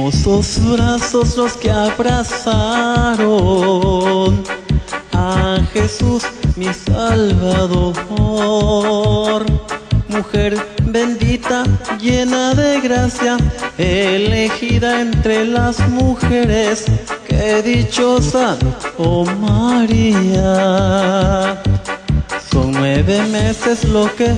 Hermosos brazos los que abrazaron a Jesús mi Salvador. Mujer bendita, llena de gracia, elegida entre las mujeres, qué dichosa, oh María. Son 9 meses lo que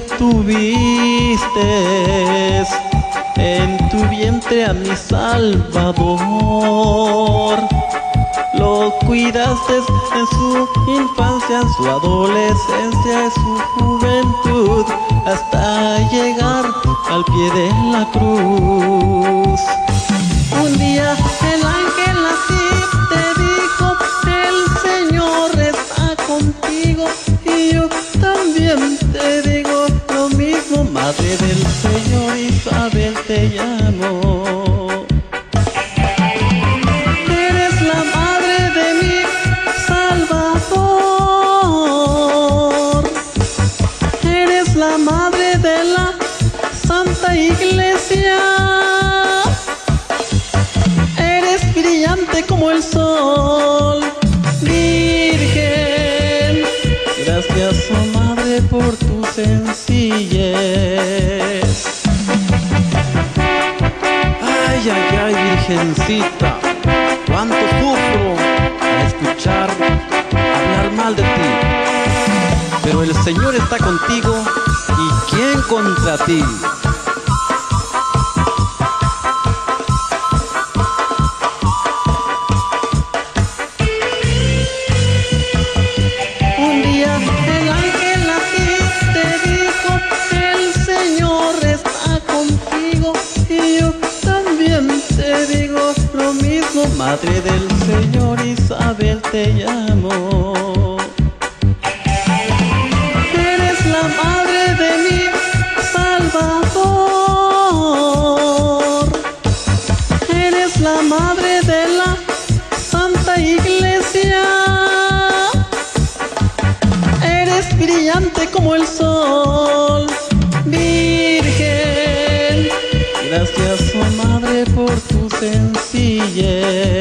tuviste en tu vientre a mi Salvador. Lo cuidaste en su infancia, en su adolescencia, en su juventud, hasta llegar al pie de la cruz. Un día el ángel así te dijo: el Señor está contigo. Y yo también te digo lo mismo, Madre del Señor Isabel te llamo. Eres la madre de mi Salvador. Eres la madre de la Santa Iglesia. Eres brillante como el sol, Virgen. Gracias, oh Madre, por tu sencillez. Ay, ay, ay, Virgencita, cuánto sufro al escuchar hablar mal de ti. Pero el Señor está contigo, ¿y quién contra ti? Un día el ángel así te dijo: el Señor está contigo. Y yo también te digo lo mismo, Madre del Señor Isabel te llamo. Eres la madre de mi Salvador. Eres la madre de la Santa Iglesia. Eres brillante como el sol, Virgen. Gracias, oh Madre, por tu sencillez.